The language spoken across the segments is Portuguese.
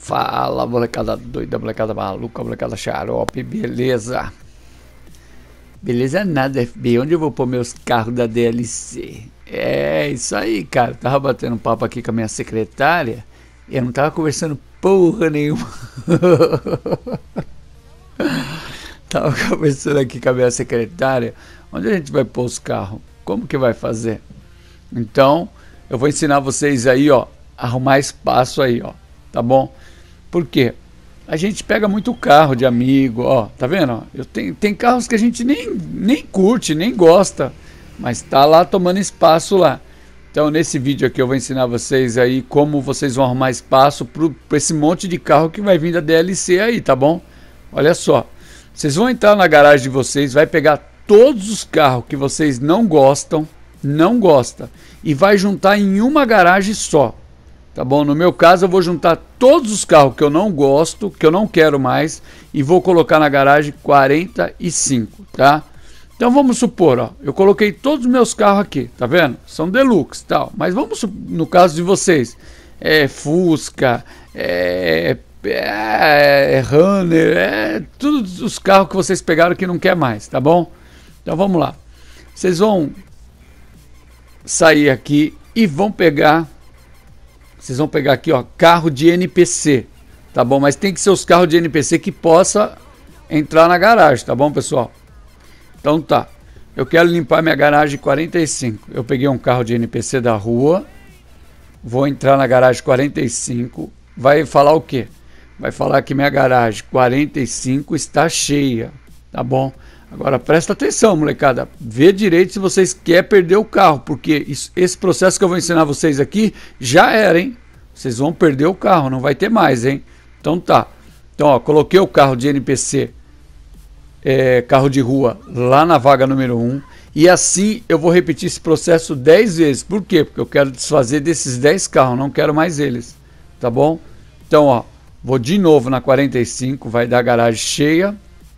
Fala, molecada doida, molecada maluca, molecada xarope, beleza? Beleza nada, FB, onde eu vou pôr meus carros da DLC? É, isso aí, cara, tava batendo um papo aqui com a minha secretária e eu não tava conversando porra nenhuma. Tava conversando aqui com a minha secretária, onde a gente vai pôr os carros? Como que vai fazer? Então, eu vou ensinar vocês aí, ó, arrumar espaço aí, ó, tá bom? Por quê? A gente pega muito carro de amigo, ó, tá vendo? Ó? Tem carros que a gente nem curte, nem gosta, mas tá lá tomando espaço lá. Então nesse vídeo aqui eu vou ensinar vocês aí como vocês vão arrumar espaço para esse monte de carro que vai vir da DLC aí, tá bom? Olha só, vocês vão entrar na garagem de vocês, vai pegar todos os carros que vocês não gostam, e vai juntar em uma garagem só. Tá bom? No meu caso eu vou juntar todos os carros que eu não gosto, que eu não quero mais, e vou colocar na garagem 45, tá? Então vamos supor, ó, eu coloquei todos os meus carros aqui, tá vendo? São deluxe, tal, mas vamos no caso de vocês, Fusca, Runner, todos os carros que vocês pegaram que não quer mais, tá bom? Então vamos lá. Vocês vão sair aqui e vão pegar... Vocês vão pegar aqui, ó, carro de NPC, tá bom? Mas tem que ser os carros de NPC que possa entrar na garagem, tá bom, pessoal? Então tá, eu quero limpar minha garagem 45. Eu peguei um carro de NPC da rua, vou entrar na garagem 45, vai falar o quê? Vai falar que minha garagem 45 está cheia, tá bom? Agora presta atenção, molecada, vê direito se vocês querem perder o carro, porque esse processo que eu vou ensinar vocês aqui já era, hein? Vocês vão perder o carro, não vai ter mais, hein? Então tá. Então, ó, coloquei o carro de NPC, carro de rua, lá na vaga número 1, e assim eu vou repetir esse processo 10 vezes. Por quê? Porque eu quero desfazer desses 10 carros, não quero mais eles, tá bom? Então, ó, vou de novo na 45, vai dar garagem cheia.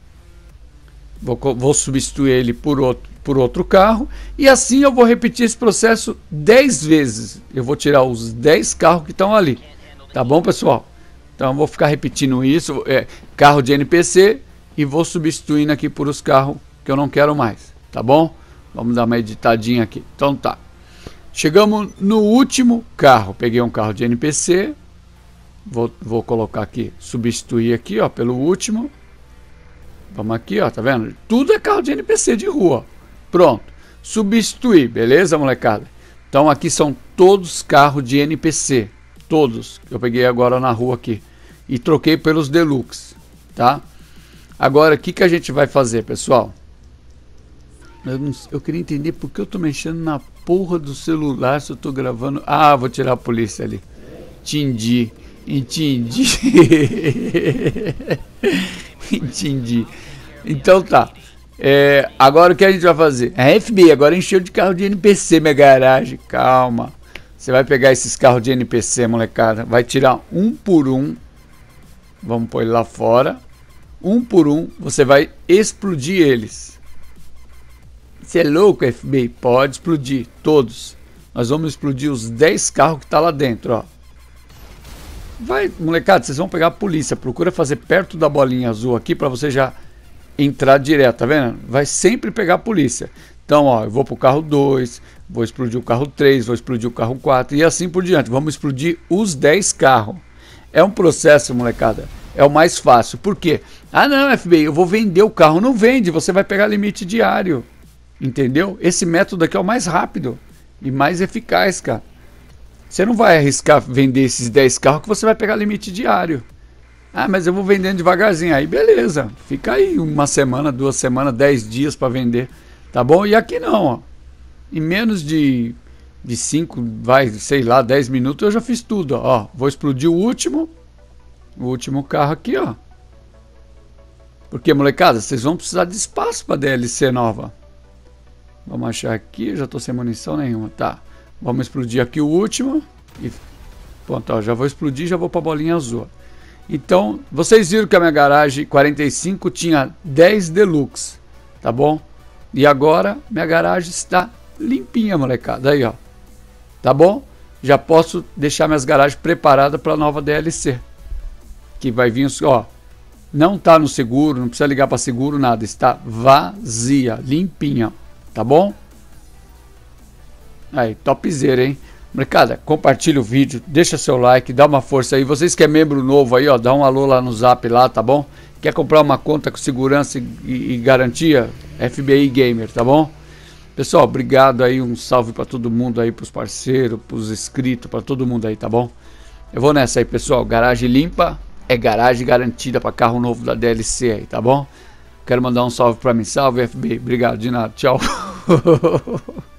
Vou substituir ele por outro carro. E assim eu vou repetir esse processo 10 vezes. Eu vou tirar os 10 carros que estão ali. Tá bom, pessoal? Então eu vou ficar repetindo isso. Carro de NPC. E vou substituindo aqui por os carros que eu não quero mais. Tá bom? Vamos dar uma editadinha aqui. Então tá. Chegamos no último carro. Peguei um carro de NPC. Vou colocar aqui. Substituir aqui, ó, pelo último. Vamos aqui, ó, tá vendo? Tudo é carro de NPC de rua. Pronto. Substituir, beleza, molecada? Então aqui são todos carros de NPC. Todos. Eu peguei agora na rua aqui. E troquei pelos Deluxe, tá? Agora, o que a gente vai fazer, pessoal? Eu queria entender por que eu tô mexendo na porra do celular se eu tô gravando... Ah, vou tirar a polícia ali. Entendi. Entendi. Então tá. Agora o que a gente vai fazer? A FB agora encheu de carro de NPC minha garagem. Calma. Você vai pegar esses carros de NPC, molecada. Vai tirar um por um. Vamos pôr ele lá fora. Um por um. Você vai explodir eles. Você é louco, FB? Pode explodir. Todos. Nós vamos explodir os 10 carros que tá lá dentro, ó. Vai, molecada, vocês vão pegar a polícia. Procura fazer perto da bolinha azul aqui para você já entrar direto, tá vendo? Vai sempre pegar a polícia. Então, ó, eu vou pro carro 2, vou explodir o carro 3, vou explodir o carro 4 e assim por diante. Vamos explodir os 10 carros. É um processo, molecada. É o mais fácil. Por quê? Ah, não, FBI, eu vou vender o carro. Não vende, você vai pegar limite diário. Entendeu? Esse método aqui é o mais rápido e mais eficaz, cara. Você não vai arriscar vender esses 10 carros que você vai pegar limite diário. Ah, mas eu vou vendendo devagarzinho. Aí beleza, fica aí uma semana, 2 semanas, 10 dias para vender. Tá bom? E aqui não, ó. Em menos de 5, vai, sei lá, 10 minutos eu já fiz tudo, ó. Vou explodir o último carro aqui, ó. Porque, molecada, vocês vão precisar de espaço para DLC nova. Vamos achar aqui, eu já tô sem munição nenhuma, tá. Vamos explodir aqui o último. E pronto, ó, já vou explodir, já vou para a bolinha azul. Então, vocês viram que a minha garagem 45 tinha 10 Deluxe, tá bom? E agora minha garagem está limpinha, molecada. Aí, ó. Tá bom? Já posso deixar minhas garagens preparadas para a nova DLC. que vai vir, ó, não tá no seguro, não precisa ligar para seguro, nada, está vazia, limpinha, tá bom? Aí, topzera, hein? Molecada, compartilha o vídeo, deixa seu like, dá uma força aí. Vocês que é membro novo aí, ó, dá um alô lá no Zap lá, tá bom? Quer comprar uma conta com segurança e garantia? FBI Gamer, tá bom? Pessoal, obrigado aí, um salve pra todo mundo aí, pros parceiros, pros inscritos, pra todo mundo aí, tá bom? Eu vou nessa aí, pessoal. Garagem limpa é garagem garantida pra carro novo da DLC aí, tá bom? Quero mandar um salve pra mim. Salve, FBI. Obrigado, de nada. Tchau.